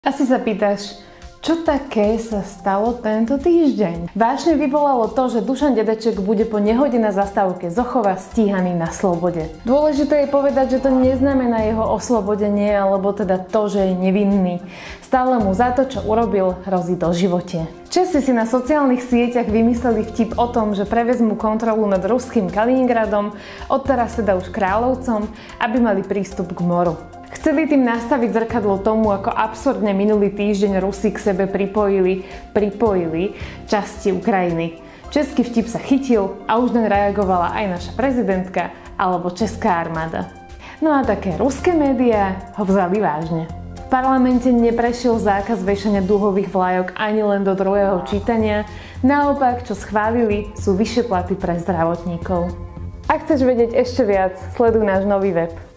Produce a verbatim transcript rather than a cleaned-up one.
Asi sa pýtaš, čo také sa stalo tento týždeň? Vážne vyvolalo to, že Dušan Dedeček bude po nehode na zastávke Zochova stíhaný na slobode. Dôležité je povedať, že to neznamená jeho oslobodenie, alebo teda to, že je nevinný. Stále mu za to, čo urobil, hrozí doživotie. Česi si na sociálnych sieťach vymysleli vtip o tom, že prevezmú kontrolu nad ruským Kaliningradom, odteraz teda už Kráľovcom, aby mali prístup k moru. Chceli tým nastaviť zrkadlo tomu, ako absurdne minulý týždeň Rusi k sebe pripojili, pripojili časti Ukrajiny. Český vtip sa chytil a už len reagovala aj naša prezidentka alebo česká armáda. No a také ruské médiá ho vzali vážne. V parlamente neprešiel zákaz vešania duhových vlajok ani len do druhého čítania, naopak, čo schválili, sú vyššie platy pre zdravotníkov. Ak chceš vedieť ešte viac, sleduj náš nový web.